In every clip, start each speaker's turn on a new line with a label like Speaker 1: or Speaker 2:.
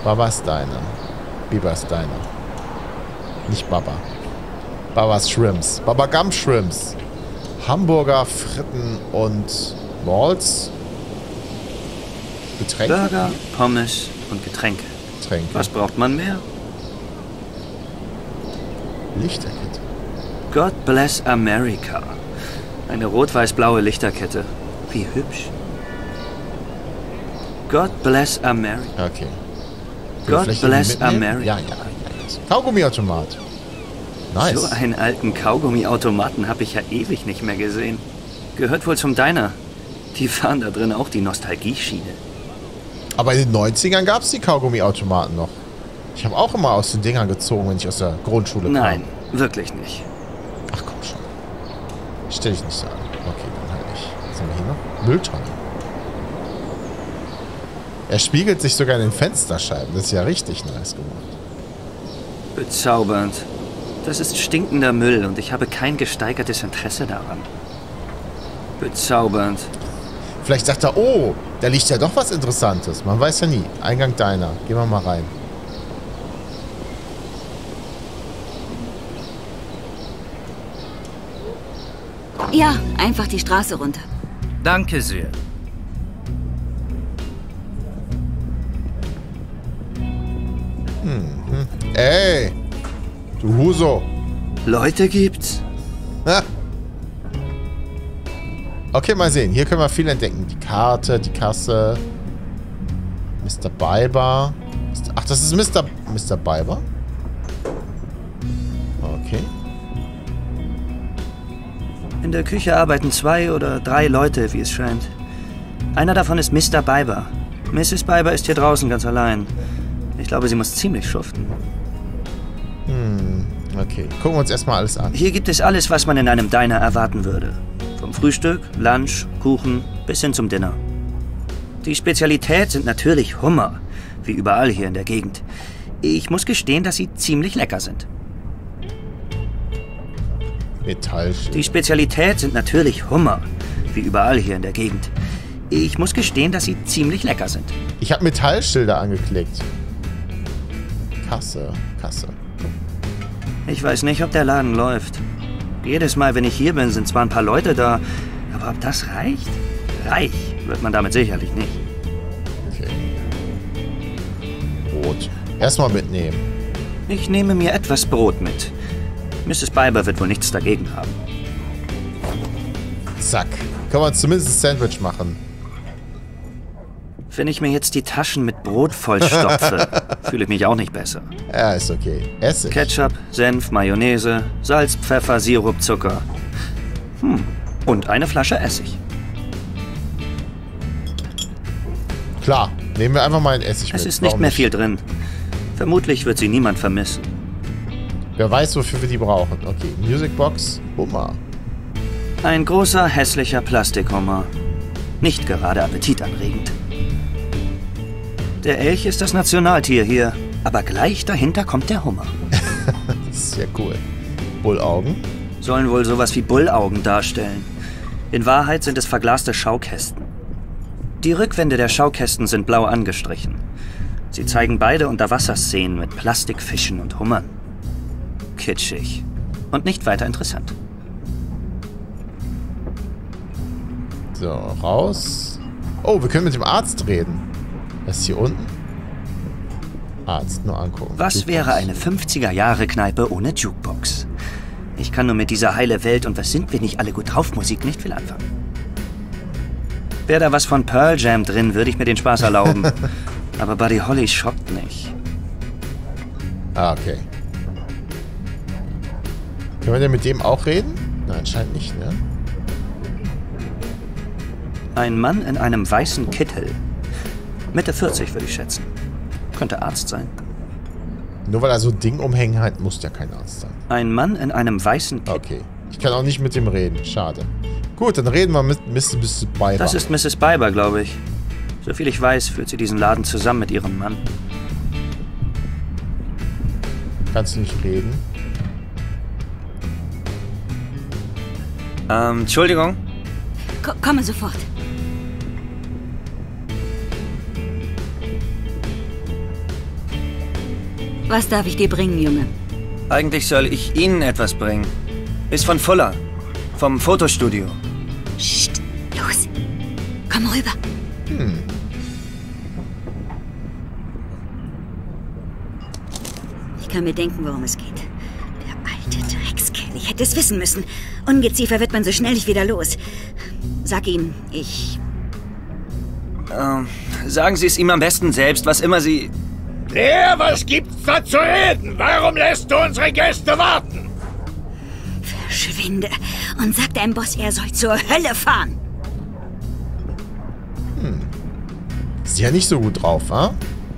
Speaker 1: Babas Diner. Bibas Diner. Nicht Baba. Babas Shrimps. Baba Gump Shrimps. Hamburger, Fritten und Balls. Getränke?
Speaker 2: Burger, Pommes und Getränke. Was braucht man mehr?
Speaker 1: Lichterkette.
Speaker 2: God bless America. Eine rot-weiß-blaue Lichterkette. Wie hübsch. God bless America.
Speaker 1: Okay.
Speaker 2: God bless America.
Speaker 1: Ja. Kaugummiautomat. Nice.
Speaker 2: So einen alten Kaugummiautomaten habe ich ja ewig nicht mehr gesehen. Gehört wohl zum Diner. Die fahren da drin auch die Nostalgie-Schiene.
Speaker 1: Aber in den 90ern gab es die Kaugummiautomaten noch. Ich habe auch immer aus den Dingern gezogen, wenn ich aus der Grundschule kam.
Speaker 2: Nein, wirklich nicht.
Speaker 1: Ach komm schon. Stell dich nicht so an. Okay, dann halt nicht. Was haben wir hier noch? Mülltonne. Er spiegelt sich sogar in den Fensterscheiben. Das ist ja richtig nice gemacht.
Speaker 2: Bezaubernd. Das ist stinkender Müll und ich habe kein gesteigertes Interesse daran. Bezaubernd.
Speaker 1: Vielleicht sagt er, oh, da liegt ja doch was Interessantes. Man weiß ja nie. Eingang Diner. Gehen wir mal rein.
Speaker 3: Ja, einfach die Straße runter.
Speaker 4: Danke sehr.
Speaker 1: Ey, du Huso.
Speaker 2: Leute gibt's?
Speaker 1: Ha. Okay, mal sehen. Hier können wir viel entdecken. Die Karte, die Kasse. Mr. Biber. Ach, das ist Mr. Biber? Okay.
Speaker 2: In der Küche arbeiten 2 oder 3 Leute, wie es scheint. Einer davon ist Mr. Biber. Mrs. Biber ist hier draußen ganz allein. Ich glaube, sie muss ziemlich schuften.
Speaker 1: Okay. Gucken wir uns erstmal alles an.
Speaker 2: Hier gibt es alles, was man in einem Diner erwarten würde. Vom Frühstück, Lunch, Kuchen bis hin zum Dinner. Die Spezialität sind natürlich Hummer, wie überall hier in der Gegend. Ich muss gestehen, dass sie ziemlich lecker sind.
Speaker 1: Metallschild.
Speaker 2: Die Spezialität sind natürlich Hummer, wie überall hier in der Gegend. Ich muss gestehen, dass sie ziemlich lecker sind.
Speaker 1: Ich habe Metallschilder angeklickt. Kasse.
Speaker 2: Ich weiß nicht, ob der Laden läuft. Jedes Mal, wenn ich hier bin, sind zwar ein paar Leute da, aber ob das reicht? Reich wird man damit sicherlich nicht.
Speaker 1: Okay. Brot. Erstmal mitnehmen.
Speaker 2: Ich nehme mir etwas Brot mit. Mrs. Biber wird wohl nichts dagegen haben.
Speaker 1: Zack. Können wir uns zumindest ein Sandwich machen.
Speaker 2: Wenn ich mir jetzt die Taschen mit Brot vollstopfe, fühle ich mich auch nicht besser.
Speaker 1: Ja, ist okay. Essig.
Speaker 2: Ketchup, Senf, Mayonnaise, Salz, Pfeffer, Sirup, Zucker. Und eine Flasche Essig.
Speaker 1: Klar. Nehmen wir einfach mal ein Essig mit.
Speaker 2: Es ist nicht mehr viel drin. Vermutlich wird sie niemand vermissen.
Speaker 1: Wer weiß, wofür wir die brauchen. Okay. Musicbox. Hummer.
Speaker 2: Ein großer, hässlicher Plastikhummer. Nicht gerade appetitanregend. Der Elch ist das Nationaltier hier, aber gleich dahinter kommt der Hummer.
Speaker 1: Das ist sehr cool. Bullaugen.
Speaker 2: Sollen wohl sowas wie Bullaugen darstellen. In Wahrheit sind es verglaste Schaukästen. Die Rückwände der Schaukästen sind blau angestrichen. Sie zeigen beide Unterwasserszenen mit Plastikfischen und Hummern. Kitschig. Und nicht weiter interessant.
Speaker 1: So, raus. Oh, wir können mit dem Arzt reden. Was ist hier unten? Arzt, nur angucken.
Speaker 2: Was
Speaker 1: Jukebox.
Speaker 2: wäre eine 50er-Jahre-Kneipe ohne Jukebox? Ich kann nur mit dieser heile Welt und was sind wir nicht alle gut drauf Musik nicht viel anfangen. Wäre da was von Pearl Jam drin, würde ich mir den Spaß erlauben. Aber Buddy Holly schockt nicht.
Speaker 1: Ah, okay. Können wir denn mit dem auch reden? Nein, anscheinend nicht, ne?
Speaker 2: Ein Mann in einem weißen Kittel. Mitte 40 würde ich schätzen. Könnte Arzt sein.
Speaker 1: Nur weil er so ein Ding umhängen hat, muss der kein Arzt sein.
Speaker 2: Ein Mann in einem weißen Kittel.
Speaker 1: Okay. Ich kann auch nicht mit dem reden. Schade. Gut, dann reden wir mit Mrs. Biber.
Speaker 2: Das ist Mrs. Biber, glaube ich. Soviel ich weiß, führt sie diesen Laden zusammen mit ihrem Mann.
Speaker 1: Kannst du nicht reden?
Speaker 2: Entschuldigung.
Speaker 3: Komme sofort. Was darf ich dir bringen, Junge?
Speaker 2: Eigentlich soll ich Ihnen etwas bringen. Ist von Fuller. Vom Fotostudio.
Speaker 3: Psst, los. Komm rüber. Ich kann mir denken, worum es geht. Der alte Dreckskerl. Ich hätte es wissen müssen. Ungeziefer wird man so schnell nicht wieder los. Sag ihm,
Speaker 2: Sagen Sie es ihm am besten selbst, was immer Sie...
Speaker 4: Der, was gibt's da zu reden? Warum lässt du unsere Gäste warten?
Speaker 3: Verschwinde und sag deinem Boss, er soll zur Hölle fahren.
Speaker 1: Ist ja nicht so gut drauf, wa?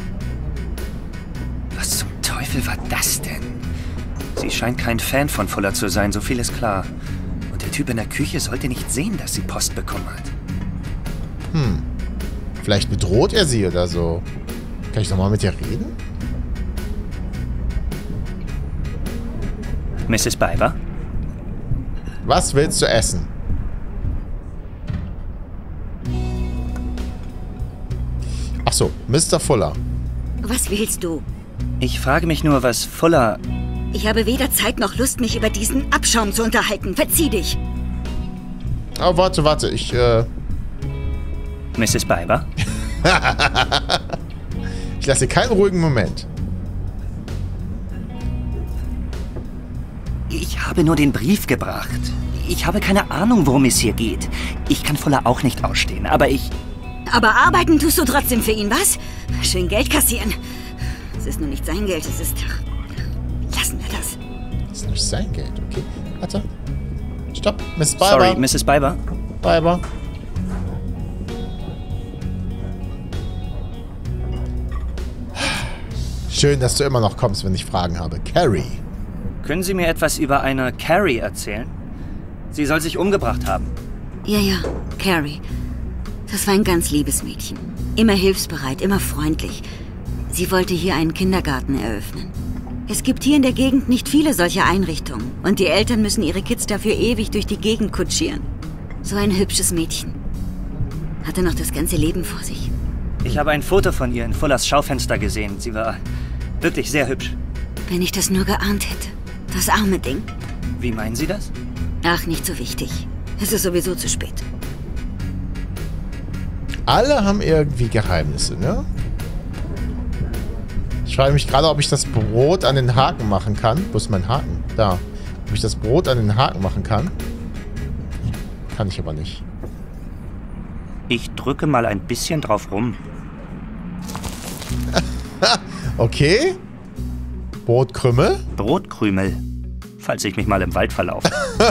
Speaker 2: Was zum Teufel war das denn? Sie scheint kein Fan von Fuller zu sein, so viel ist klar. Und der Typ in der Küche sollte nicht sehen, dass sie Post bekommen hat.
Speaker 1: Vielleicht bedroht er sie oder so. Kann ich nochmal mit ihr reden?
Speaker 2: Mrs. Biber?
Speaker 1: Was willst du essen? Ach so, Mr. Fuller.
Speaker 3: Was willst du?
Speaker 2: Ich frage mich nur, was Fuller...
Speaker 3: Ich habe weder Zeit noch Lust, mich über diesen Abschaum zu unterhalten. Verzieh dich.
Speaker 1: Oh, warte, ich,
Speaker 2: Mrs. Biber?
Speaker 1: Ich lasse dir keinen ruhigen Moment.
Speaker 2: Ich habe nur den Brief gebracht. Ich habe keine Ahnung, worum es hier geht. Ich kann Fuller auch nicht ausstehen, aber ich...
Speaker 3: Aber arbeiten tust du trotzdem für ihn, was? Schön Geld kassieren. Es ist nur nicht sein Geld, es ist... Lassen wir das.
Speaker 1: Das ist nicht sein Geld, okay. Warte. Stopp, Miss Biber.
Speaker 2: Sorry, Mrs. Biber.
Speaker 1: Biber. Schön, dass du immer noch kommst, wenn ich Fragen habe. Carrie.
Speaker 2: Können Sie mir etwas über eine Carrie erzählen? Sie soll sich umgebracht haben.
Speaker 3: Ja, Carrie. Das war ein ganz liebes Mädchen. Immer hilfsbereit, immer freundlich. Sie wollte hier einen Kindergarten eröffnen. Es gibt hier in der Gegend nicht viele solche Einrichtungen. Und die Eltern müssen ihre Kids dafür ewig durch die Gegend kutschieren. So ein hübsches Mädchen. Hatte noch das ganze Leben vor sich.
Speaker 2: Ich habe ein Foto von ihr in Fullers Schaufenster gesehen. Sie war wirklich sehr hübsch.
Speaker 3: Wenn ich das nur geahnt hätte. Das arme Ding.
Speaker 2: Wie meinen Sie das?
Speaker 3: Ach, nicht so wichtig. Es ist sowieso zu spät.
Speaker 1: Alle haben irgendwie Geheimnisse, ne? Ich frage mich gerade, ob ich das Brot an den Haken machen kann. Wo ist mein Haken? Da. Ob ich das Brot an den Haken machen kann? Kann ich aber nicht.
Speaker 2: Ich drücke mal ein bisschen drauf rum.
Speaker 1: Okay. Brotkrümel.
Speaker 2: Brotkrümel. Falls ich mich mal im Wald verlaufe.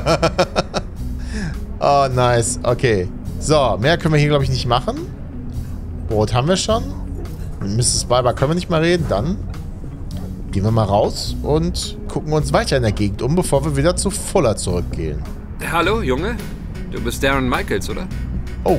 Speaker 1: Oh, nice. Okay. So, mehr können wir hier, glaube ich, nicht machen. Brot haben wir schon. Mit Mrs. Biber können wir nicht mal reden. Dann gehen wir mal raus und gucken uns weiter in der Gegend um, bevor wir wieder zu Fuller zurückgehen.
Speaker 5: Hallo, Junge. Du bist Darren Michaels, oder?
Speaker 1: Oh.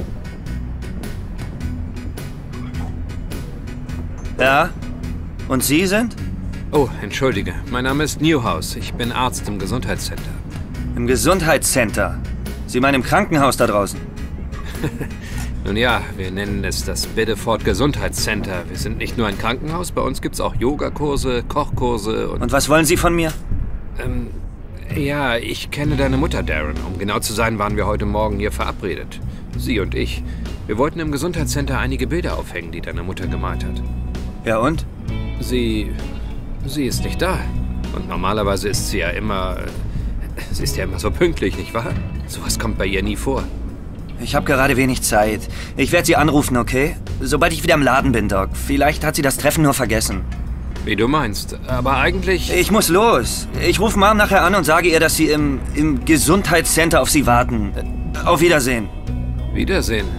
Speaker 2: Ja? Und Sie sind?
Speaker 5: Oh, entschuldige. Mein Name ist Newhouse. Ich bin Arzt im Gesundheitscenter.
Speaker 2: Im Gesundheitscenter? Sie meinen im Krankenhaus da draußen?
Speaker 5: Nun ja, wir nennen es das Biddeford Gesundheitscenter. Wir sind nicht nur ein Krankenhaus, bei uns gibt's auch Yogakurse, Kochkurse und...
Speaker 2: Und was wollen Sie von mir?
Speaker 5: Ja, ich kenne deine Mutter, Darren. Um genau zu sein, waren wir heute Morgen hier verabredet. Sie und ich. Wir wollten im Gesundheitscenter einige Bilder aufhängen, die deine Mutter gemalt hat.
Speaker 2: Ja und?
Speaker 5: Sie ist nicht da. Und normalerweise ist sie ja immer... Sie ist ja immer so pünktlich, nicht wahr? Sowas kommt bei ihr nie vor.
Speaker 2: Ich habe gerade wenig Zeit. Ich werde Sie anrufen, okay? Sobald ich wieder im Laden bin, Doc. Vielleicht hat sie das Treffen nur vergessen.
Speaker 5: Wie du meinst. Aber eigentlich...
Speaker 2: Ich muss los. Ich rufe Mom nachher an und sage ihr, dass Sie im Gesundheitscenter auf Sie warten. Auf Wiedersehen.
Speaker 5: Wiedersehen.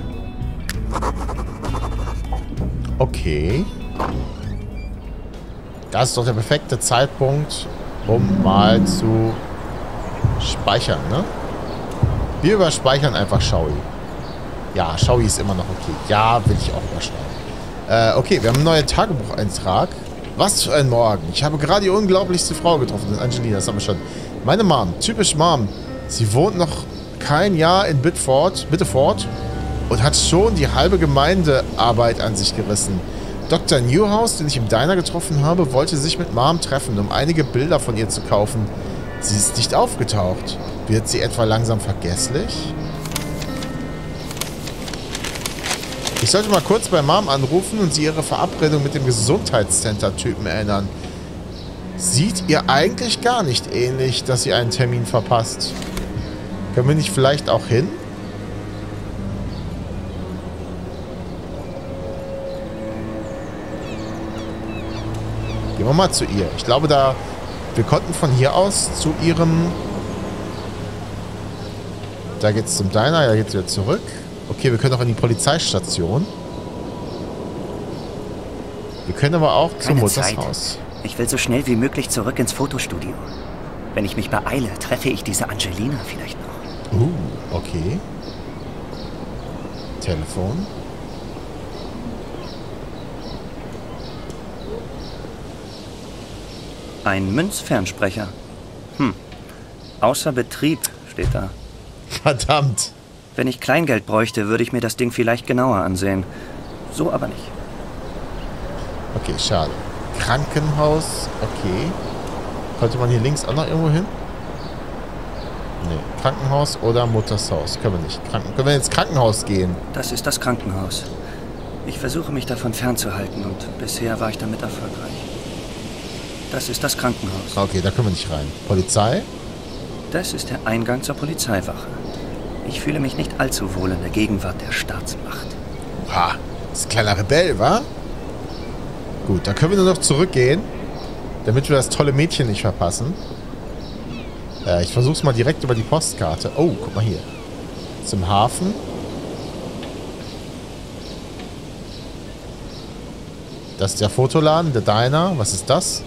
Speaker 1: Okay. Das ist doch der perfekte Zeitpunkt, um mal zu speichern, ne? Wir überspeichern einfach Shaui. Ja, Shaui ist immer noch okay. Ja, will ich auch überschreiben. Okay, wir haben einen neuen Tagebucheintrag. Was für ein Morgen. Ich habe gerade die unglaublichste Frau getroffen. Das ist Angelina, das haben wir schon. Meine Mom, typisch Mom. Sie wohnt noch kein Jahr in Biddeford und hat schon die halbe Gemeindearbeit an sich gerissen. Dr. Newhouse, den ich im Diner getroffen habe, wollte sich mit Mom treffen, um einige Bilder von ihr zu kaufen. Sie ist nicht aufgetaucht. Wird sie etwa langsam vergesslich? Ich sollte mal kurz bei Mom anrufen und sie ihre Verabredung mit dem Gesundheitscenter-Typen erinnern. Sieht ihr eigentlich gar nicht ähnlich, dass sie einen Termin verpasst. Können wir nicht vielleicht auch hin? Gehen wir mal zu ihr. Ich glaube, wir konnten von hier aus zu ihrem... Da geht's zum Diner, ja, geht's wieder zurück. Okay, wir können auch in die Polizeistation. Wir können aber auch zu Mutters Haus.
Speaker 2: Ich will so schnell wie möglich zurück ins Fotostudio. Wenn ich mich beeile, treffe ich diese Angelina vielleicht noch.
Speaker 1: Okay. Telefon.
Speaker 2: Ein Münzfernsprecher. Außer Betrieb steht da.
Speaker 1: Verdammt.
Speaker 2: Wenn ich Kleingeld bräuchte, würde ich mir das Ding vielleicht genauer ansehen. So aber nicht.
Speaker 1: Okay, schade. Krankenhaus. Okay. Könnte man hier links auch noch irgendwo hin? Nee. Krankenhaus oder Mutters Haus. Können wir nicht. Können wir ins Krankenhaus gehen?
Speaker 2: Das ist das Krankenhaus. Ich versuche mich davon fernzuhalten und bisher war ich damit erfolgreich. Das ist das Krankenhaus.
Speaker 1: Okay, da können wir nicht rein. Polizei?
Speaker 2: Das ist der Eingang zur Polizeiwache. Ich fühle mich nicht allzu wohl in der Gegenwart der Staatsmacht.
Speaker 1: Ha, das ist ein kleiner Rebell, wa? Gut, dann können wir nur noch zurückgehen, damit wir das tolle Mädchen nicht verpassen. Ich versuch's mal direkt über die Postkarte. Oh, guck mal hier. Zum Hafen. Das ist der Fotoladen, der Diner. Was ist das?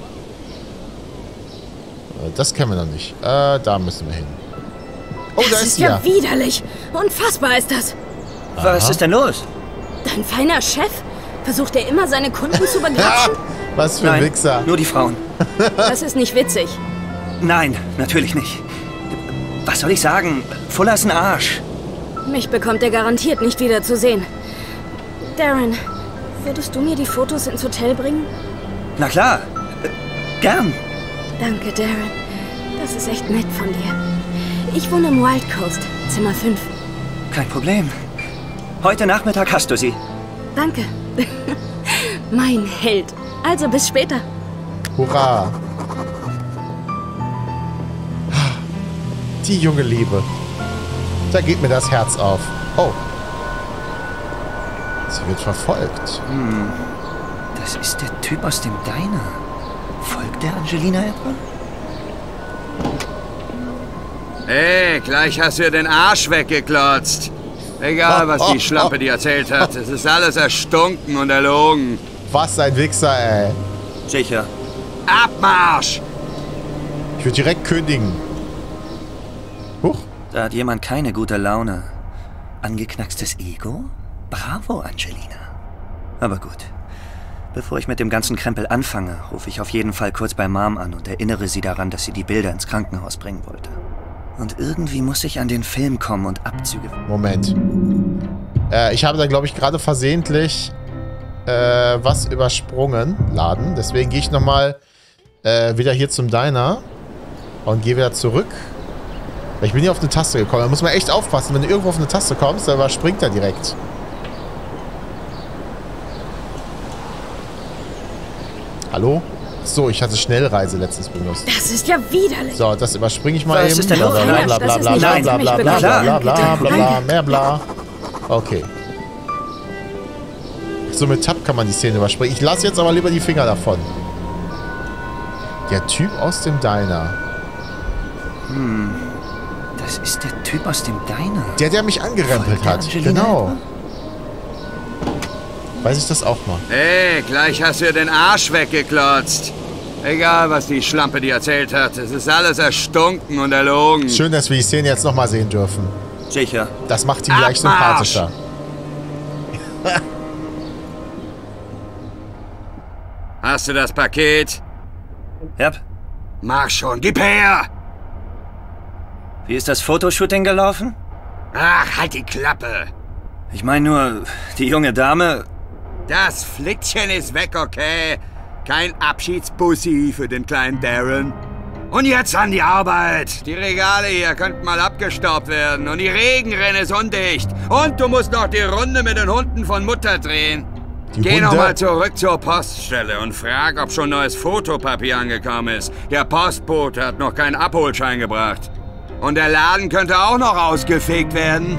Speaker 1: Das kennen wir noch nicht. Da müssen wir hin. Oh, da ist sie ja.
Speaker 6: Das ist ja widerlich. Unfassbar ist das.
Speaker 1: Aha.
Speaker 2: Was ist denn los?
Speaker 6: Dein feiner Chef? Versucht er immer, seine Kunden zu begrapschen?
Speaker 1: Was für ein
Speaker 2: Nein,
Speaker 1: Wichser.
Speaker 2: nur die Frauen.
Speaker 6: Das ist nicht witzig.
Speaker 2: Nein, natürlich nicht. Was soll ich sagen? Fuller ist ein Arsch.
Speaker 6: Mich bekommt er garantiert nicht wieder zu sehen. Darren, würdest du mir die Fotos ins Hotel bringen?
Speaker 2: Na klar. Gern.
Speaker 6: Danke, Darren. Das ist echt nett von dir. Ich wohne im Wild Coast, Zimmer 5.
Speaker 2: Kein Problem. Heute Nachmittag hast du sie.
Speaker 6: Danke. Mein Held. Also bis später.
Speaker 1: Hurra. Die junge Liebe. Da geht mir das Herz auf. Oh. Sie wird verfolgt.
Speaker 2: Das ist der Typ aus dem Diner. Folgt der Angelina etwa?
Speaker 7: Hey, gleich hast du ihr den Arsch weggeklotzt. Egal, was die Schlampe dir erzählt hat. Es ist alles erstunken und erlogen.
Speaker 1: Was ein Wichser, ey.
Speaker 2: Sicher.
Speaker 7: Abmarsch!
Speaker 1: Ich würde direkt kündigen. Huch.
Speaker 2: Da hat jemand keine gute Laune. Angeknackstes Ego? Bravo, Angelina. Aber gut. Bevor ich mit dem ganzen Krempel anfange, rufe ich auf jeden Fall kurz bei Mom an und erinnere sie daran, dass sie die Bilder ins Krankenhaus bringen wollte. Und irgendwie muss ich an den Film kommen und Abzüge...
Speaker 1: Moment. Ich habe da, glaube ich, gerade versehentlich was übersprungen. Laden. Deswegen gehe ich nochmal wieder hier zum Diner und gehe wieder zurück. Weil ich bin hier auf eine Taste gekommen. Da muss man echt aufpassen. Wenn du irgendwo auf eine Taste kommst, dann überspringt er direkt. Hallo? So, ich hatte Schnellreise letztens benutzt.
Speaker 6: Das ist ja widerlich.
Speaker 1: So, das überspringe ich mal
Speaker 2: Was
Speaker 1: eben.
Speaker 2: ist denn los?
Speaker 1: Bla bla bla bla bla bla bla bla bla bla bla bla, mehr bla. Okay. So, mit Tab kann man die Szene überspringen. Ich lasse jetzt aber lieber die Finger davon. Der Typ aus dem Diner.
Speaker 2: Das ist der Typ aus dem Diner.
Speaker 1: Der mich angerempelt hat.
Speaker 2: Angelina
Speaker 1: Genau. Weiß ich das auch mal.
Speaker 7: Hey, gleich hast du ihr den Arsch weggeklotzt. Egal, was die Schlampe dir erzählt hat. Es ist alles erstunken und erlogen.
Speaker 1: Schön, dass wir die Szene jetzt nochmal sehen dürfen.
Speaker 2: Sicher.
Speaker 1: Das macht ihn gleich
Speaker 7: Abmarsch!
Speaker 1: sympathischer.
Speaker 7: Hast du das Paket?
Speaker 2: Yep.
Speaker 7: Mach schon, gib her!
Speaker 2: Wie ist das Fotoshooting gelaufen?
Speaker 7: Ach, halt die Klappe.
Speaker 2: Ich meine nur, die junge Dame...
Speaker 7: Das Flittchen ist weg, okay? Kein Abschiedsbussi für den kleinen Darren. Und jetzt an die Arbeit. Die Regale hier könnten mal abgestaubt werden. Und die Regenrinne ist undicht. Und du musst noch die Runde mit den Hunden von Mutter drehen. Geh noch mal zurück zur Poststelle und frag, ob schon neues Fotopapier angekommen ist. Der Postbote hat noch keinen Abholschein gebracht. Und der Laden könnte auch noch ausgefegt werden.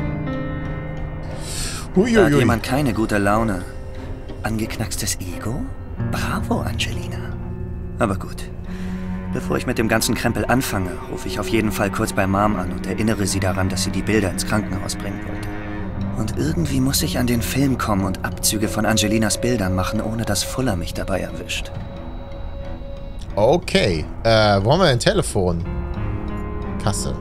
Speaker 2: Da hat jemand keine gute Laune. Angeknackstes Ego? Bravo, Angelina. Aber gut. Bevor ich mit dem ganzen Krempel anfange, rufe ich auf jeden Fall kurz bei Mom an und erinnere sie daran, dass sie die Bilder ins Krankenhaus bringen wollte. Und irgendwie muss ich an den Film kommen und Abzüge von Angelinas Bildern machen, ohne dass Fuller mich dabei erwischt.
Speaker 1: Okay. Wo haben wir ein Telefon? Kasse.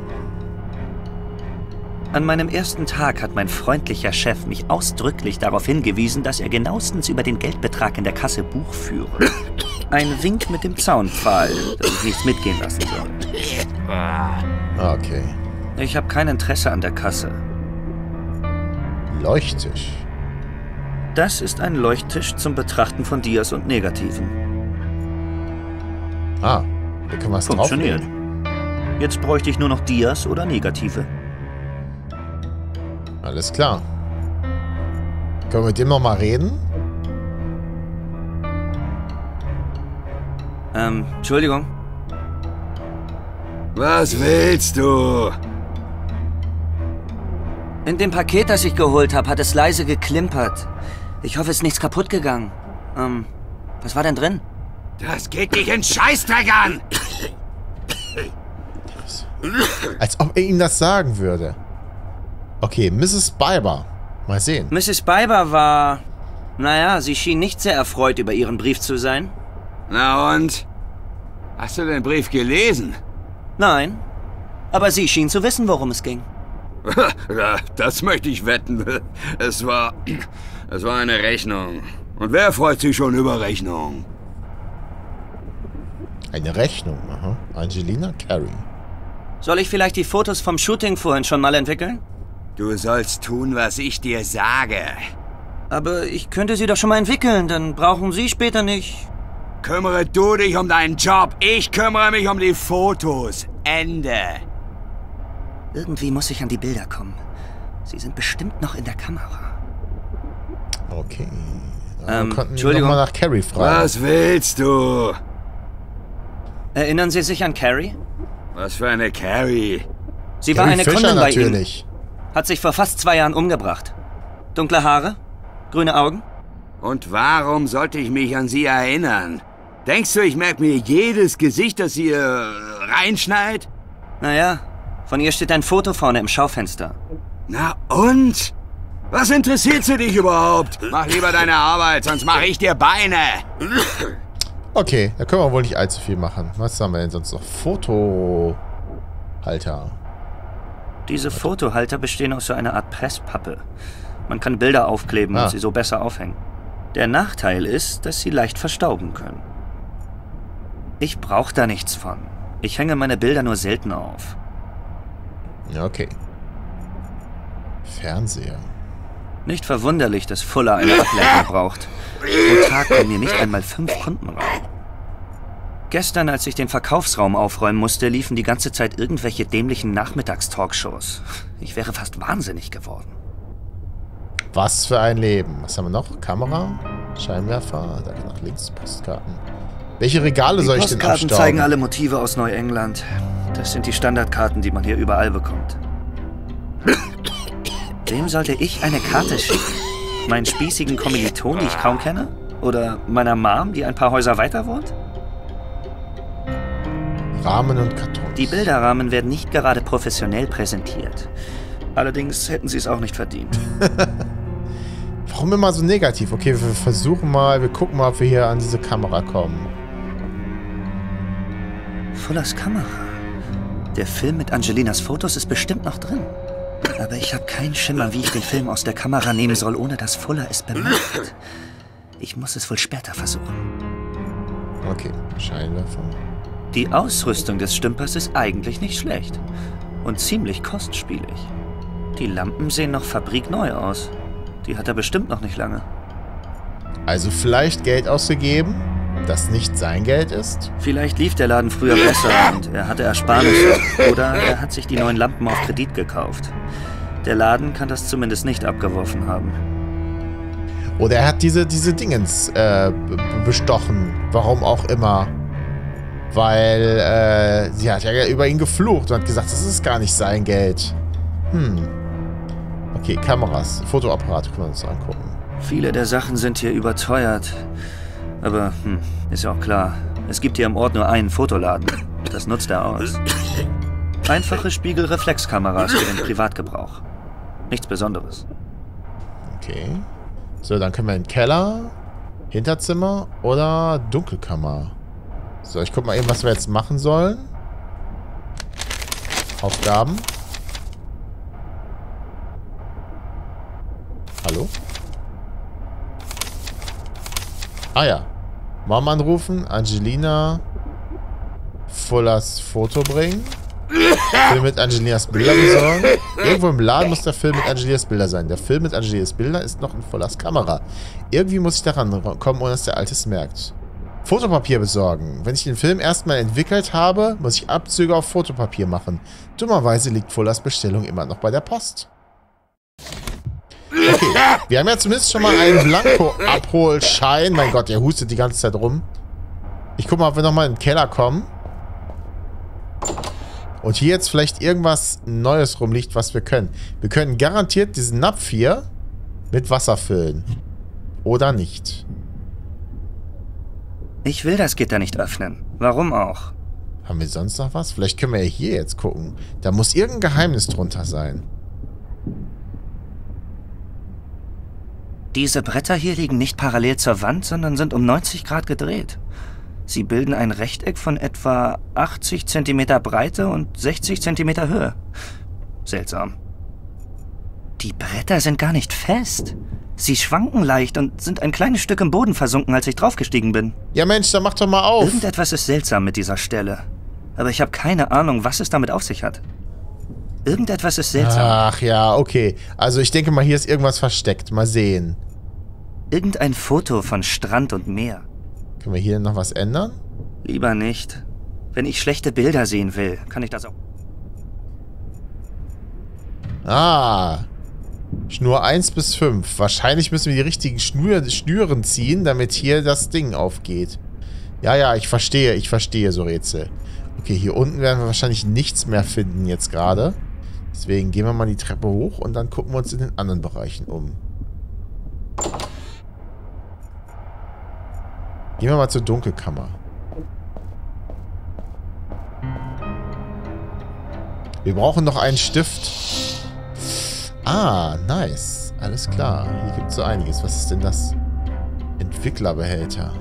Speaker 2: An meinem ersten Tag hat mein freundlicher Chef mich ausdrücklich darauf hingewiesen, dass er genauestens über den Geldbetrag in der Kasse Buch führe. Ein Wink mit dem Zaunpfahl, dass ich nichts mitgehen lassen soll.
Speaker 1: Okay.
Speaker 2: Ich habe kein Interesse an der Kasse.
Speaker 1: Leuchttisch.
Speaker 2: Das ist ein Leuchttisch zum Betrachten von Dias und Negativen.
Speaker 1: Ah, da können wir was
Speaker 2: Funktioniert.
Speaker 1: drauflegen.
Speaker 2: Jetzt bräuchte ich nur noch Dias oder Negative.
Speaker 1: Alles klar. Können wir mit dem noch mal reden?
Speaker 2: Entschuldigung.
Speaker 7: Was willst du?
Speaker 2: In dem Paket, das ich geholt habe, hat es leise geklimpert. Ich hoffe, es ist nichts kaputt gegangen. Was war denn drin?
Speaker 7: Das geht dich in Scheißdreck an!
Speaker 1: Als ob er ihm das sagen würde. Okay, Mrs. Biber. Mal sehen.
Speaker 2: Mrs. Biber war... Naja, sie schien nicht sehr erfreut über ihren Brief zu sein.
Speaker 7: Na und? Hast du den Brief gelesen?
Speaker 2: Nein, aber sie schien zu wissen, worum es ging.
Speaker 7: Das möchte ich wetten. Es war eine Rechnung. Und wer freut sich schon über Rechnung?
Speaker 1: Eine Rechnung, aha. Angelina Carey.
Speaker 2: Soll ich vielleicht die Fotos vom Shooting vorhin schon mal entwickeln?
Speaker 7: Du sollst tun, was ich dir sage.
Speaker 2: Aber ich könnte sie doch schon mal entwickeln, dann brauchen Sie später nicht...
Speaker 7: Kümmere du dich um deinen Job. Ich kümmere mich um die Fotos. Ende.
Speaker 2: Irgendwie muss ich an die Bilder kommen. Sie sind bestimmt noch in der Kamera.
Speaker 1: Okay. Wir konnten
Speaker 2: Entschuldigung.
Speaker 1: noch mal nach Carey fragen.
Speaker 7: Was willst du?
Speaker 2: Erinnern Sie sich an Carey?
Speaker 7: Was für eine Carey?
Speaker 2: Sie war
Speaker 1: Carey
Speaker 2: eine
Speaker 1: Fisher
Speaker 2: Kundin bei Ihnen.
Speaker 1: natürlich.
Speaker 2: Hat sich vor fast 2 Jahren umgebracht. Dunkle Haare? Grüne Augen?
Speaker 7: Und warum sollte ich mich an sie erinnern? Denkst du, ich merke mir jedes Gesicht, das ihr reinschneit?
Speaker 2: Naja, von ihr steht ein Foto vorne im Schaufenster.
Speaker 7: Na und? Was interessiert sie dich überhaupt? Mach lieber deine Arbeit, sonst mache ich dir Beine.
Speaker 1: Okay, da können wir wohl nicht allzu viel machen. Was haben wir denn sonst noch? Fotohalter.
Speaker 2: Diese Fotohalter bestehen aus so einer Art Presspappe. Man kann Bilder aufkleben und sie so besser aufhängen. Der Nachteil ist, dass sie leicht verstauben können. Ich brauche da nichts von. Ich hänge meine Bilder nur selten auf.
Speaker 1: Ja, okay. Fernseher.
Speaker 2: Nicht verwunderlich, dass Fuller eine Ablenkung braucht. Pro Tag kommen mir nicht einmal 5 Kunden rein. Gestern, als ich den Verkaufsraum aufräumen musste, liefen die ganze Zeit irgendwelche dämlichen Nachmittagstalkshows. Ich wäre fast wahnsinnig geworden.
Speaker 1: Was für ein Leben. Was haben wir noch? Kamera? Scheinwerfer? Da geht nach links. Postkarten. Welche Regale soll ich denn
Speaker 2: Postkarten
Speaker 1: abstauben?
Speaker 2: zeigen alle Motive aus Neuengland. Das sind die Standardkarten, die man hier überall bekommt. Wem sollte ich eine Karte schicken? Meinen spießigen Kommiliton, die ich kaum kenne? Oder meiner Mom, die ein paar Häuser weiter wohnt?
Speaker 1: Rahmen und Kartons.
Speaker 2: Die Bilderrahmen werden nicht gerade professionell präsentiert. Allerdings hätten sie es auch nicht verdient.
Speaker 1: Warum immer so negativ? Okay, wir versuchen mal, wir gucken mal, ob wir hier an diese Kamera kommen.
Speaker 2: Fullers Kamera. Der Film mit Angelinas Fotos ist bestimmt noch drin. Aber ich habe keinen Schimmer, wie ich den Film aus der Kamera nehmen soll, ohne dass Fuller es bemerkt. Ich muss es wohl später versuchen.
Speaker 1: Okay, Scheinwerfer.
Speaker 2: Die Ausrüstung des Stümpers ist eigentlich nicht schlecht. Und ziemlich kostspielig. Die Lampen sehen noch fabrikneu aus. Die hat er bestimmt noch nicht lange.
Speaker 1: Also vielleicht Geld ausgegeben, das nicht sein Geld ist?
Speaker 2: Vielleicht lief der Laden früher besser und er hatte Ersparnisse. Oder er hat sich die neuen Lampen auf Kredit gekauft. Der Laden kann das zumindest nicht abgeworfen haben.
Speaker 1: Oder er hat diese Dingens bestochen. Warum auch immer. Weil sie hat ja über ihn geflucht und hat gesagt, das ist gar nicht sein Geld. Okay, Kameras, Fotoapparate können wir uns angucken.
Speaker 2: Viele der Sachen sind hier überteuert. Aber, ist ja auch klar. Es gibt hier im Ort nur einen Fotoladen. Das nutzt er aus. Einfache Spiegelreflexkameras für den Privatgebrauch. Nichts Besonderes.
Speaker 1: Okay. So, dann können wir in den Keller, Hinterzimmer oder Dunkelkammer. So, ich guck mal eben, was wir jetzt machen sollen. Aufgaben. Hallo? Ah ja. Mom anrufen, Angelina Fullers Foto bringen. Film mit Angelinas Bilder besorgen. Irgendwo im Laden muss der Film mit Angelinas Bilder sein. Der Film mit Angelinas Bilder ist noch in Fullers Kamera. Irgendwie muss ich daran kommen, ohne dass der Alte es merkt. Fotopapier besorgen. Wenn ich den Film erstmal entwickelt habe, muss ich Abzüge auf Fotopapier machen. Dummerweise liegt Fullers Bestellung immer noch bei der Post. Okay, wir haben ja zumindest schon mal einen Blanko-Abholschein. Mein Gott, der hustet die ganze Zeit rum. Ich guck mal, ob wir nochmal in den Keller kommen. Und hier jetzt vielleicht irgendwas Neues rumliegt, was wir können. Wir können garantiert diesen Napf hier mit Wasser füllen. Oder nicht.
Speaker 2: Ich will das Gitter nicht öffnen. Warum auch?
Speaker 1: Haben wir sonst noch was? Vielleicht können wir ja hier jetzt gucken. Da muss irgendein Geheimnis drunter sein.
Speaker 2: Diese Bretter hier liegen nicht parallel zur Wand, sondern sind um 90 Grad gedreht. Sie bilden ein Rechteck von etwa 80 cm Breite und 60 cm Höhe. Seltsam. Die Bretter sind gar nicht fest. Sie schwanken leicht und sind ein kleines Stück im Boden versunken, als ich draufgestiegen bin.
Speaker 1: Ja Mensch, dann mach doch mal auf.
Speaker 2: Irgendetwas ist seltsam mit dieser Stelle. Aber ich habe keine Ahnung, was es damit auf sich hat. Irgendetwas ist seltsam.
Speaker 1: Ach ja, okay. Also ich denke mal, hier ist irgendwas versteckt. Mal sehen.
Speaker 2: Irgendein Foto von Strand und Meer.
Speaker 1: Können wir hier noch was ändern?
Speaker 2: Lieber nicht. Wenn ich schlechte Bilder sehen will, kann ich das auch...
Speaker 1: Ah. Schnur 1 bis 5. Wahrscheinlich müssen wir die richtigen Schnüren ziehen, damit hier das Ding aufgeht. Ja, ja, ich verstehe so Rätsel. Okay, hier unten werden wir wahrscheinlich nichts mehr finden jetzt gerade. Deswegen gehen wir mal die Treppe hoch und dann gucken wir uns in den anderen Bereichen um. Gehen wir mal zur Dunkelkammer. Wir brauchen noch einen Stift. Ah, nice. Alles klar. Hier gibt es so einiges. Was ist denn das? Entwicklerbehälter.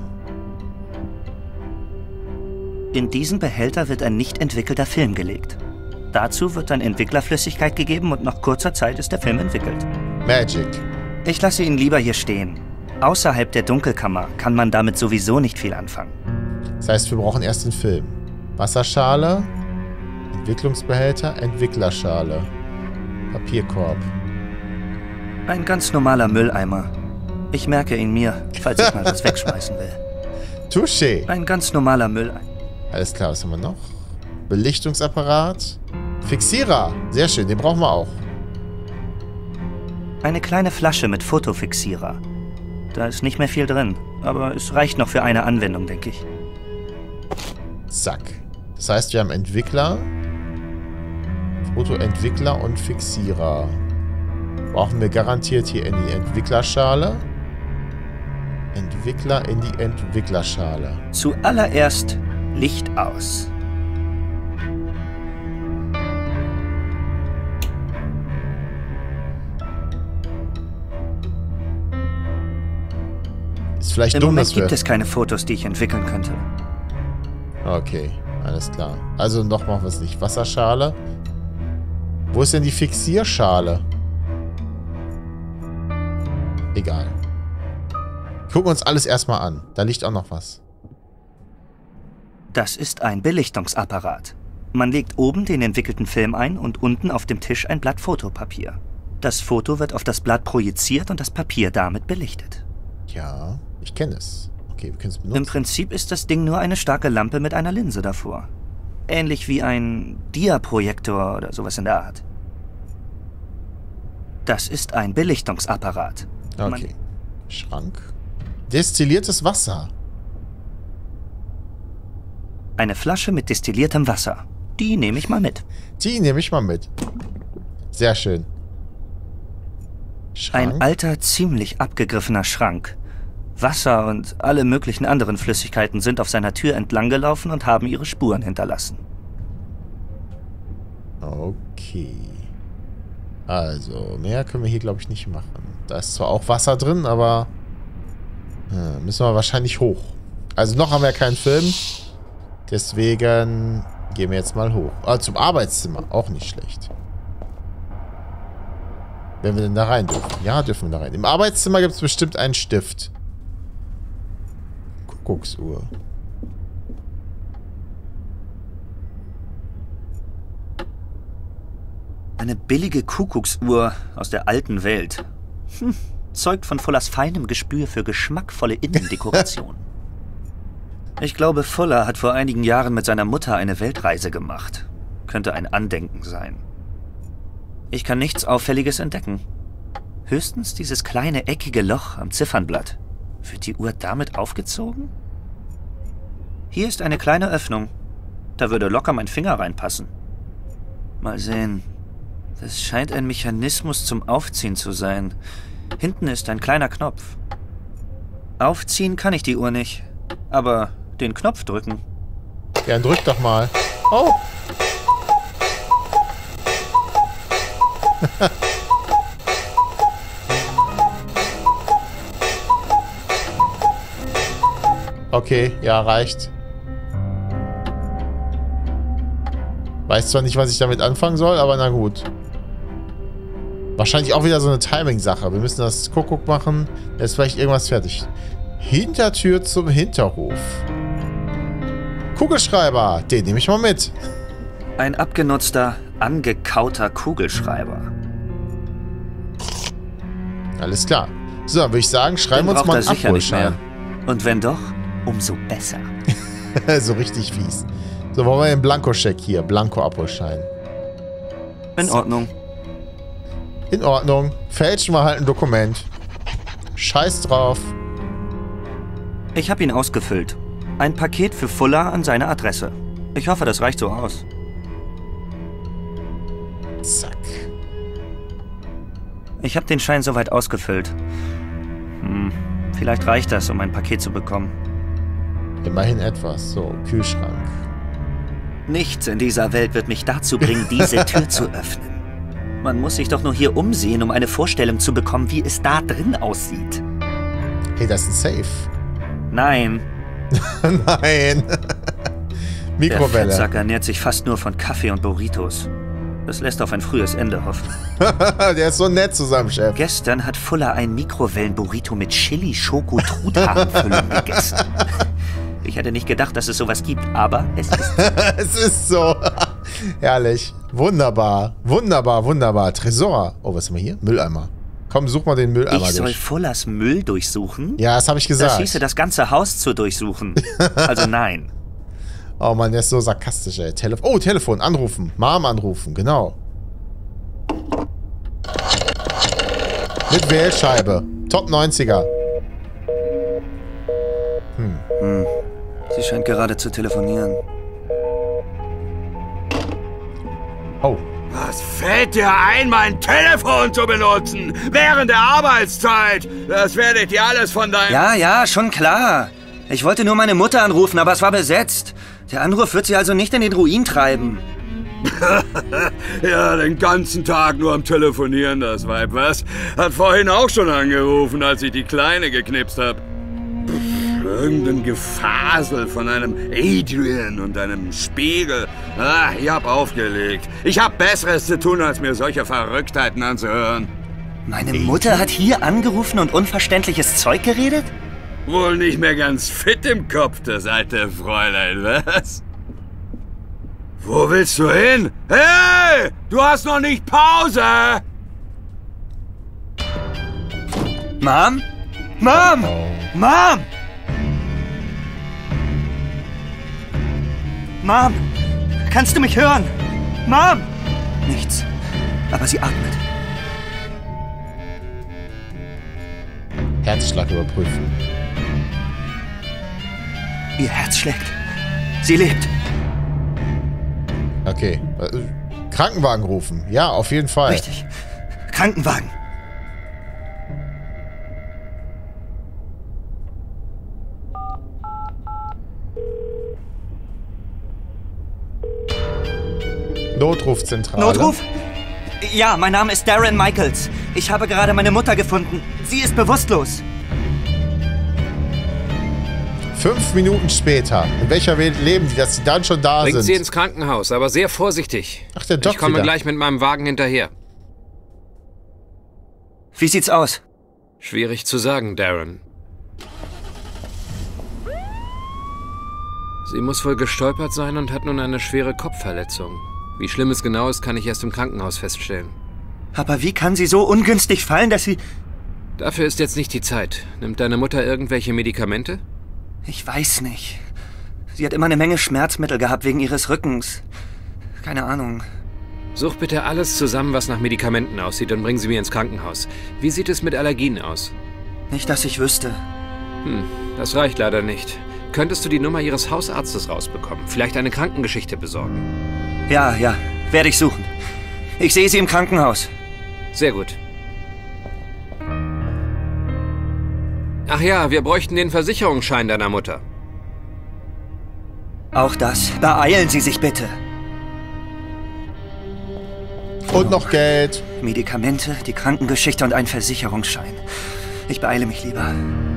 Speaker 2: In diesen Behälter wird ein nicht entwickelter Film gelegt. Dazu wird dann Entwicklerflüssigkeit gegeben und nach kurzer Zeit ist der Film entwickelt.
Speaker 1: Magic.
Speaker 2: Ich lasse ihn lieber hier stehen. Außerhalb der Dunkelkammer kann man damit sowieso nicht viel anfangen.
Speaker 1: Das heißt, wir brauchen erst den Film. Wasserschale, Entwicklungsbehälter, Entwicklerschale, Papierkorb.
Speaker 2: Ein ganz normaler Mülleimer. Ich merke ihn mir, falls ich mal was wegschmeißen will.
Speaker 1: Touché.
Speaker 2: Ein ganz normaler Mülleimer.
Speaker 1: Alles klar, was haben wir noch? Belichtungsapparat. Fixierer. Sehr schön, den brauchen wir auch.
Speaker 2: Eine kleine Flasche mit Fotofixierer. Da ist nicht mehr viel drin, aber es reicht noch für eine Anwendung, denke ich.
Speaker 1: Zack. Das heißt, wir haben Entwickler, Fotoentwickler und Fixierer. Brauchen wir garantiert hier in die Entwicklerschale. Entwickler in die Entwicklerschale.
Speaker 2: Zuallererst Licht aus.
Speaker 1: Ist vielleicht
Speaker 2: Im
Speaker 1: dumm,
Speaker 2: Moment
Speaker 1: dass wir...
Speaker 2: gibt es keine Fotos, die ich entwickeln könnte.
Speaker 1: Okay, alles klar. Also noch mal was nicht. Wasserschale. Wo ist denn die Fixierschale? Egal. Gucken wir uns alles erstmal an. Da liegt auch noch was.
Speaker 2: Das ist ein Belichtungsapparat. Man legt oben den entwickelten Film ein und unten auf dem Tisch ein Blatt Fotopapier. Das Foto wird auf das Blatt projiziert und das Papier damit belichtet.
Speaker 1: Ja. Ich kenne es. Okay, wir können es benutzen.
Speaker 2: Im Prinzip ist das Ding nur eine starke Lampe mit einer Linse davor. Ähnlich wie ein Diaprojektor oder sowas in der Art. Das ist ein Belichtungsapparat.
Speaker 1: Okay. Schrank. Destilliertes Wasser.
Speaker 2: Eine Flasche mit destilliertem Wasser. Die nehme ich mal mit.
Speaker 1: Die nehme ich mal mit. Sehr schön. Schrank.
Speaker 2: Ein alter, ziemlich abgegriffener Schrank. Wasser und alle möglichen anderen Flüssigkeiten sind auf seiner Tür entlang gelaufen und haben ihre Spuren hinterlassen.
Speaker 1: Okay. Also, mehr können wir hier, glaube ich, nicht machen. Da ist zwar auch Wasser drin, aber müssen wir wahrscheinlich hoch. Also noch haben wir keinen Film. Deswegen gehen wir jetzt mal hoch. Zum Arbeitszimmer. Auch nicht schlecht. Wenn wir denn da rein dürfen. Ja, dürfen wir da rein. Im Arbeitszimmer gibt es bestimmt einen Stift. Kuckucksuhr.
Speaker 2: Eine billige Kuckucksuhr aus der alten Welt. Zeugt von Fullers feinem Gespür für geschmackvolle Innendekoration. Ich glaube, Fuller hat vor einigen Jahren mit seiner Mutter eine Weltreise gemacht. Könnte ein Andenken sein. Ich kann nichts Auffälliges entdecken. Höchstens dieses kleine eckige Loch am Ziffernblatt. Wird die Uhr damit aufgezogen? Hier ist eine kleine Öffnung. Da würde locker mein Finger reinpassen. Mal sehen. Das scheint ein Mechanismus zum Aufziehen zu sein. Hinten ist ein kleiner Knopf. Aufziehen kann ich die Uhr nicht. Aber den Knopf drücken.
Speaker 1: Ja, dann drück doch mal. Oh! Okay, ja, reicht. Weiß zwar nicht, was ich damit anfangen soll, aber na gut. Wahrscheinlich auch wieder so eine Timing-Sache. Wir müssen das Kuckuck machen. Da ist vielleicht irgendwas fertig. Hintertür zum Hinterhof. Kugelschreiber. Den nehme ich mal mit.
Speaker 2: Ein abgenutzter, angekauter Kugelschreiber.
Speaker 1: Alles klar. So, dann würde ich sagen, schreiben wir uns mal einen Abholschein.
Speaker 2: Und wenn doch, umso besser.
Speaker 1: So richtig fies. So, wollen wir den Blankoscheck hier. Blanko-Abholschein.
Speaker 2: In Ordnung.
Speaker 1: In Ordnung. Fälschen wir halt ein Dokument. Scheiß drauf.
Speaker 2: Ich habe ihn ausgefüllt. Ein Paket für Fuller an seine Adresse. Ich hoffe, das reicht so aus.
Speaker 1: Zack.
Speaker 2: Ich habe den Schein soweit ausgefüllt. Vielleicht reicht das, um ein Paket zu bekommen.
Speaker 1: Immerhin etwas. So, Kühlschrank.
Speaker 2: Nichts in dieser Welt wird mich dazu bringen, diese Tür zu öffnen. Man muss sich doch nur hier umsehen, um eine Vorstellung zu bekommen, wie es da drin aussieht.
Speaker 1: Hey, das ist ein Safe.
Speaker 2: Nein.
Speaker 1: Nein. Mikrowelle.
Speaker 2: Der Fettsack ernährt sich fast nur von Kaffee und Burritos. Das lässt auf ein frühes Ende hoffen.
Speaker 1: Der ist so nett zusammen, Chef.
Speaker 2: Gestern hat Fuller ein Mikrowellen-Burrito mit Chili-Schoko-Truthahnfüllung gegessen. Ich hätte nicht gedacht, dass es sowas gibt, aber es ist so.
Speaker 1: Es ist so. Herrlich. Wunderbar. Wunderbar, wunderbar. Tresor. Oh, was haben wir hier? Mülleimer. Komm, such mal den Mülleimer durch.
Speaker 2: Ich soll Fullers Müll durchsuchen?
Speaker 1: Ja, das habe ich gesagt.
Speaker 2: Das hieße, das ganze Haus zu durchsuchen. Also nein.
Speaker 1: Oh Mann, der ist so sarkastisch, ey. Telefon, anrufen. Mom anrufen, genau. Mit Wählscheibe. Top 90er.
Speaker 2: Sie scheint gerade zu telefonieren.
Speaker 1: Oh.
Speaker 7: Was fällt dir ein, mein Telefon zu benutzen? Während der Arbeitszeit. Das werdet ihr alles von deinem...
Speaker 2: Ja, schon klar. Ich wollte nur meine Mutter anrufen, aber es war besetzt. Der Anruf wird sie also nicht in den Ruin treiben.
Speaker 7: Ja, den ganzen Tag nur am Telefonieren, das Weib, was? Hat vorhin auch schon angerufen, als ich die Kleine geknipst hab. Irgendein Gefasel von einem Adrian und einem Spiegel. Ich hab aufgelegt. Ich hab Besseres zu tun, als mir solche Verrücktheiten anzuhören.
Speaker 2: Meine Mutter hat hier angerufen und unverständliches Zeug geredet?
Speaker 7: Wohl nicht mehr ganz fit im Kopf, das alte Fräulein, was? Wo willst du hin? Hey, du hast noch nicht Pause!
Speaker 2: Mom? Mom! Mom! Mom! Kannst du mich hören? Mom! Nichts. Aber sie atmet.
Speaker 1: Herzschlag überprüfen.
Speaker 2: Ihr Herz schlägt. Sie lebt.
Speaker 1: Okay. Krankenwagen rufen. Ja, auf jeden Fall.
Speaker 2: Richtig. Krankenwagen.
Speaker 1: Notrufzentrale.
Speaker 2: Notruf? Ja, mein Name ist Darren Michaels. Ich habe gerade meine Mutter gefunden. Sie ist bewusstlos.
Speaker 1: 5 Minuten später. In welcher Welt leben die, dass sie dann schon da
Speaker 5: Bringt
Speaker 1: sind?
Speaker 5: sie ins Krankenhaus, aber sehr vorsichtig.
Speaker 1: Ach, der Doc
Speaker 5: Ich komme
Speaker 1: wieder.
Speaker 5: gleich mit meinem Wagen hinterher.
Speaker 2: Wie sieht's aus?
Speaker 5: Schwierig zu sagen, Darren. Sie muss wohl gestolpert sein und hat nun eine schwere Kopfverletzung. Wie schlimm es genau ist, kann ich erst im Krankenhaus feststellen.
Speaker 2: Aber wie kann sie so ungünstig fallen, dass sie...
Speaker 5: Dafür ist jetzt nicht die Zeit. Nimmt deine Mutter irgendwelche Medikamente?
Speaker 2: Ich weiß nicht. Sie hat immer eine Menge Schmerzmittel gehabt wegen ihres Rückens. Keine Ahnung.
Speaker 5: Such bitte alles zusammen, was nach Medikamenten aussieht, und bring sie mir ins Krankenhaus. Wie sieht es mit Allergien aus?
Speaker 2: Nicht, dass ich wüsste.
Speaker 5: Das reicht leider nicht. Könntest du die Nummer ihres Hausarztes rausbekommen? Vielleicht eine Krankengeschichte besorgen?
Speaker 2: Ja, werde ich suchen. Ich sehe sie im Krankenhaus.
Speaker 5: Sehr gut. Ach ja, wir bräuchten den Versicherungsschein deiner Mutter.
Speaker 2: Auch das. Beeilen Sie sich bitte.
Speaker 1: Und noch Geld.
Speaker 2: Medikamente, die Krankengeschichte und ein Versicherungsschein. Ich beeile mich lieber.